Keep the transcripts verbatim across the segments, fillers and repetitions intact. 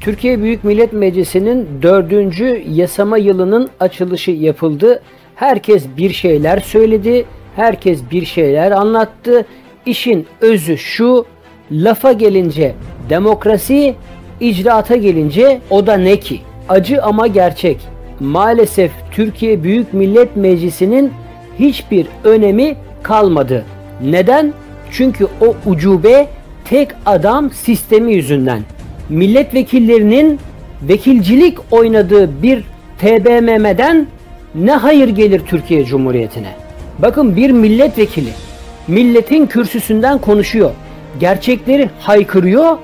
Türkiye Büyük Millet Meclisi'nin dördüncü yasama yılının açılışı yapıldı. Herkes bir şeyler söyledi, herkes bir şeyler anlattı. İşin özü şu: lafa gelince demokrasi, icraata gelince o da ne ki? Acı ama gerçek. Maalesef Türkiye Büyük Millet Meclisi'nin hiçbir önemi kalmadı. Neden? Çünkü o ucube tek adam sistemi yüzünden. Milletvekillerinin vekilcilik oynadığı bir T B M M'den ne hayır gelir Türkiye Cumhuriyeti'ne? Bakın, bir milletvekili milletin kürsüsünden konuşuyor, gerçekleri haykırıyor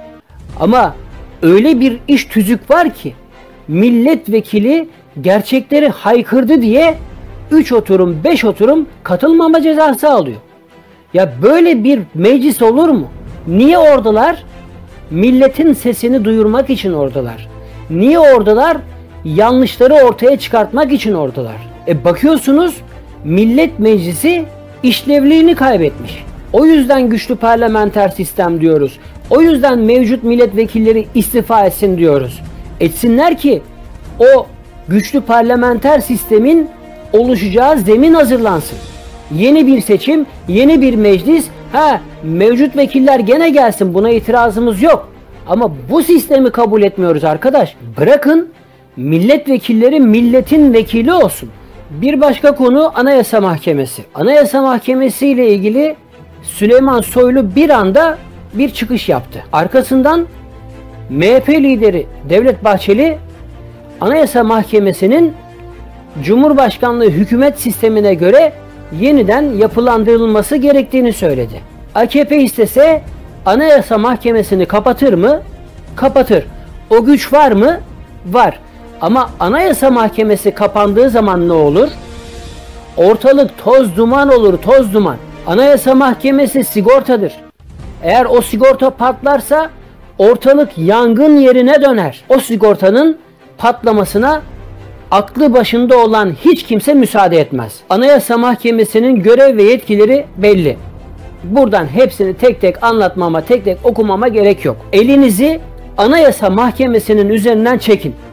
ama öyle bir iş tüzük var ki milletvekili gerçekleri haykırdı diye üç oturum beş oturum katılmama cezası alıyor. Ya böyle bir meclis olur mu? Niye oradalar? Milletin sesini duyurmak için oradalar. Niye oradalar? Yanlışları ortaya çıkartmak için oradalar. E bakıyorsunuz, Millet Meclisi işlevliğini kaybetmiş. O yüzden güçlü parlamenter sistem diyoruz. O yüzden mevcut milletvekilleri istifa etsin diyoruz. Etsinler ki o güçlü parlamenter sistemin oluşacağı zemin hazırlansın. Yeni bir seçim, yeni bir meclis. Ha, mevcut vekiller gene gelsin, buna itirazımız yok. Ama bu sistemi kabul etmiyoruz arkadaş. Bırakın milletvekilleri milletin vekili olsun. Bir başka konu Anayasa Mahkemesi. Anayasa Mahkemesi ile ilgili Süleyman Soylu bir anda bir çıkış yaptı. Arkasından M H P lideri Devlet Bahçeli Anayasa Mahkemesi'nin Cumhurbaşkanlığı hükümet sistemine göre yeniden yapılandırılması gerektiğini söyledi. A K P istese Anayasa Mahkemesi'ni kapatır mı? Kapatır. O güç var mı? Var. Ama Anayasa Mahkemesi kapandığı zaman ne olur? Ortalık toz duman olur, toz duman. Anayasa Mahkemesi sigortadır. Eğer o sigorta patlarsa ortalık yangın yerine döner. O sigortanın patlamasına aklı başında olan hiç kimse müsaade etmez. Anayasa Mahkemesi'nin görev ve yetkileri belli. Buradan hepsini tek tek anlatmama, tek tek okumama gerek yok. Elinizi Anayasa Mahkemesi'nin üzerinden çekin.